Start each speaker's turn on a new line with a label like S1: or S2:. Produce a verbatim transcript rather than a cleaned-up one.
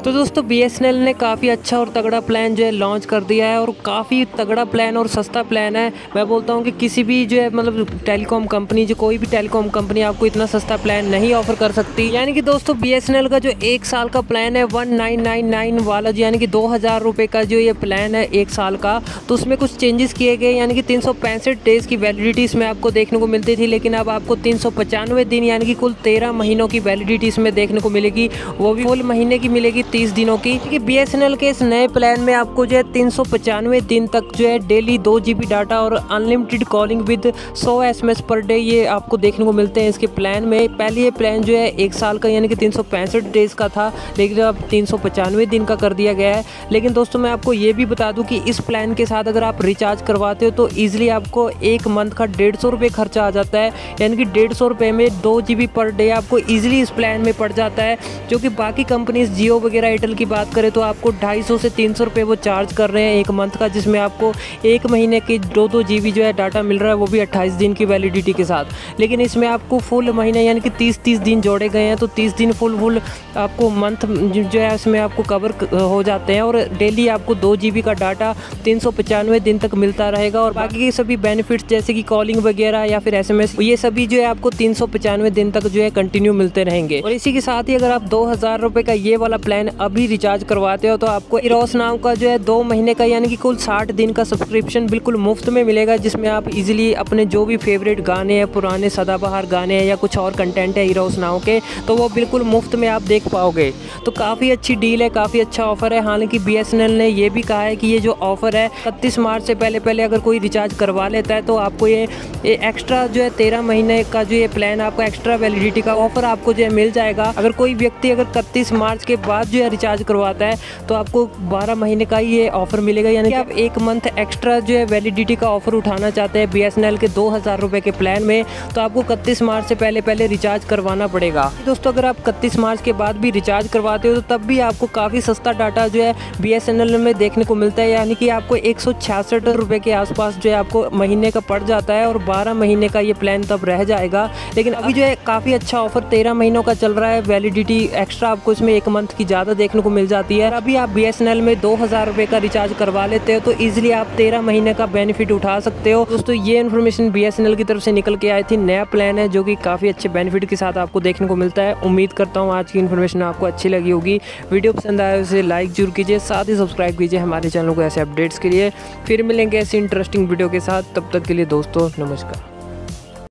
S1: तो दोस्तों B S N L ने काफ़ी अच्छा और तगड़ा प्लान जो है लॉन्च कर दिया है और काफ़ी तगड़ा प्लान और सस्ता प्लान है। मैं बोलता हूँ कि किसी भी जो है मतलब टेलीकॉम कंपनी जो कोई भी टेलीकॉम कंपनी आपको इतना सस्ता प्लान नहीं ऑफर कर सकती। यानी कि दोस्तों बी एस एन एल का जो एक साल का प्लान है वन नाइन नाइन नाइन वाला जो यानी कि दो हज़ार रुपये का जो ये प्लान है एक साल का, तो उसमें कुछ चेंजेस किए गए। यानी कि तीन सौ पैंसठ डेज़ की वैलिडिटी इसमें आपको देखने को मिलती थी, लेकिन अब आपको तीन सौ पचानवे दिन यानी कि कुल तेरह महीनों की वैलिडिटी इसमें देखने को मिलेगी, वो भी फुल महीने की मिलेगी तीस दिनों की। कि बी एस एन एल के इस नए प्लान में आपको जो है तीन सौ पचानवे दिन तक जो है डेली दो जी बी डाटा और अनलिमिटेड कॉलिंग विद सौ S M S per day ये आपको देखने को मिलते हैं इसके प्लान में। पहले ये प्लान जो है एक साल का यानी कि तीन सौ पैंसठ डेज़ का था, लेकिन अब तीन सौ पचानवे दिन का कर दिया गया है। लेकिन दोस्तों मैं आपको ये भी बता दूं कि इस प्लान के साथ अगर आप रिचार्ज करवाते हो तो ईजिली आपको एक मंथ का डेढ़ सौ रुपये खर्चा आ जाता है। यानी कि डेढ़ सौ रुपये में दो जी बी पर डे आपको ईजिली इस प्लान में पड़ जाता है, जो कि बाकी कंपनीज जियो वगैरह एयरटेल की बात करें तो आपको ढाई सौ से तीन सौ रुपये वो चार्ज कर रहे हैं एक मंथ का, जिसमें आपको एक महीने की दो दो जी बी जो है डाटा मिल रहा है, वो भी अट्ठाईस दिन की वैलिडिटी के साथ। लेकिन इसमें आपको फुल महीने यानी कि तीस तीस दिन जोड़े गए हैं, तो तीस दिन फुल फुल आपको मंथ जो है इसमें आपको कवर हो जाते हैं और डेली आपको दो जी बी का डाटा तीन सौ पचानवे दिन तक मिलता रहेगा। और बाकी के सभी बेनिफिट्स जैसे कि कॉलिंग वगैरह या फिर एस एम एस ये सभी जो है आपको तीन सौ पचानवे दिन तक जो है कंटिन्यू मिलते रहेंगे। और इसी के साथ ही अगर आप दो हज़ार रुपये का ये वाला प्लान अभी रिचार्ज करवाते हो तो आपको इरोस नाम का जो है दो महीने का यानी कि कुल साठ दिन का सब्सक्रिप्शन बिल्कुल मुफ्त में मिलेगा, जिसमें आप इजीली अपने जो भी फेवरेट गाने हैं, पुराने सदाबहार गाने हैं या कुछ और कंटेंट है इरोस नाम के, तो वो बिल्कुल मुफ्त में आप देख पाओगे। तो काफ़ी अच्छी डील है, काफ़ी अच्छा ऑफर है। हालांकि बी एस एन एल ने ये भी कहा है कि ये जो ऑफर है इकतीस मार्च से पहले पहले अगर कोई रिचार्ज करवा लेता है तो आपको ये, ये एक्स्ट्रा जो है तेरह महीने का जो ये प्लान आपको एक्स्ट्रा वैलिडिटी का ऑफर आपको जो है मिल जाएगा। अगर कोई व्यक्ति अगर इकतीस मार्च के बाद जो है रिचार्ज करवाता है तो आपको बारह महीने का ही ये ऑफर मिलेगा। यानी कि आप एक मंथ एक्स्ट्रा जो है वैलिडिटी का ऑफर उठाना चाहते हैं बी एस एन एल के दो हज़ार रुपये के प्लान में, तो आपको इकतीस मार्च से पहले पहले रिचार्ज करवाना पड़ेगा। दोस्तों अगर आप इकतीस मार्च के बाद भी रिचार्ज करवाते हो तो तब भी आपको काफ़ी सस्ता डाटा जो है बी एस एन एल में देखने को मिलता है। यानी कि आपको एक सौ छियासठ रुपये के आसपास जो है आपको महीने का पड़ जाता है और बारह महीने का ये प्लान तब रह जाएगा। लेकिन अभी जो है काफ़ी अच्छा ऑफर तेरह महीनों का चल रहा है, वैलिडिटी एक्स्ट्रा आपको इसमें एक मंथ की ज़्यादा देखने को मिल जाती है। अभी आप बी एस एन एल में दो हज़ार रुपये का रिचार्ज करवा लेते हो तो ईजिली आप तेरह महीने का बेनिफिट उठा सकते हो। दोस्तों ये information B S N L की तरफ से निकल के आई थी, नया प्लान है जो कि काफ़ी अच्छे बेनिफिट के साथ आपको देखने को मिलता है। उम्मीद करता हूँ आज की इन्फॉर्मेशन आपको अच्छी लगी होगी। वीडियो पसंद आए उसे लाइक जरूर कीजिए, साथ ही सब्सक्राइब कीजिए हमारे चैनल को ऐसे अपडेट्स के लिए। फिर मिलेंगे ऐसी इंटरेस्टिंग वीडियो के साथ, तब तक के लिए दोस्तों नमस्कार।